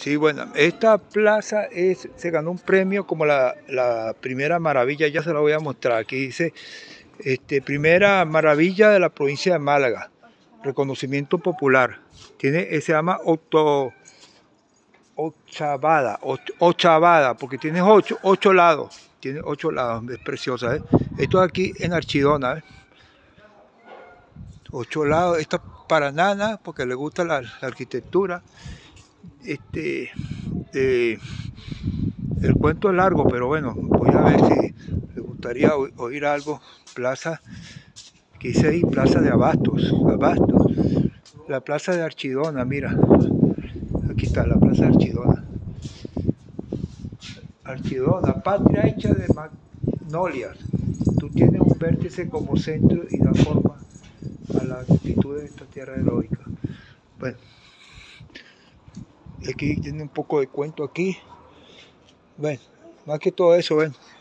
Sí, bueno, esta plaza se ganó un premio como la primera maravilla, ya se la voy a mostrar. Aquí dice, primera maravilla de la provincia de Málaga, reconocimiento popular. Se llama Ochavada, porque tiene ocho lados. Tiene 8 lados, es preciosa, ¿eh? Esto aquí en Archidona, ¿eh? 8 lados, esto es para nana, porque le gusta la arquitectura. Eh, el cuento es largo, pero bueno, voy a ver si le gustaría oír algo. Plaza, que dice ahí, Plaza de Abastos, la Plaza de Archidona, mira, aquí está la Plaza de Archidona. Archidona, patria hecha de magnolias. Tú tienes un vértice como centro y da forma a la actitud de esta tierra heroica. Bueno, aquí tiene un poco de cuento aquí. Bueno, más que todo eso, ven.